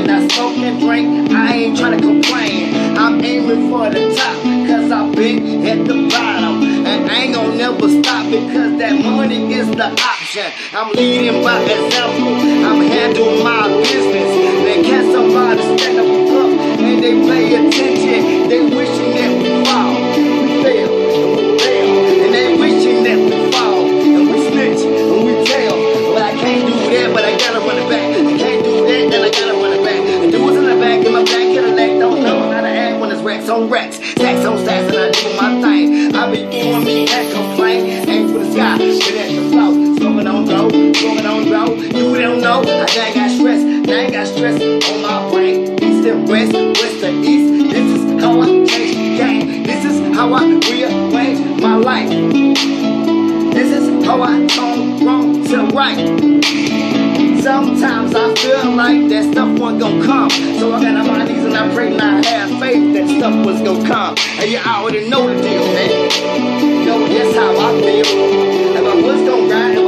and I smoke and drink, I ain't tryna complain. I'm aiming for the top, cause I've been at the bottom. And I ain't gon' never stop because that money is the option. I'm leading by example, I'm handling my business. They catch somebody stand up and they pay attention. They wishing that we fall, we fail, and we fail. And they wishing that we fall, and we snitch, and we tell. But I can't do that, but I gotta run it back. I can't do that, and I gotta run it back. And do what's in the back, in my back, hit a leg. Don't know how to act when it's racks on racks, stacks on stacks, and I do my thing. I be doing me and complain. Aim for the sky, but at the flow. Smoking on dough, smoking on dough. You don't know, I ain't got stress. I ain't got stress on my brain. East and west, west to east. This is how I change the game. This is how I rearrange my life. This is how I turn wrong to right. Sometimes I feel like that stuff wasn't gonna come. So I got on my knees and I pray and I have faith that stuff was gonna come. And you already know the deal, man. You know, that's how I feel. And my was gonna ride.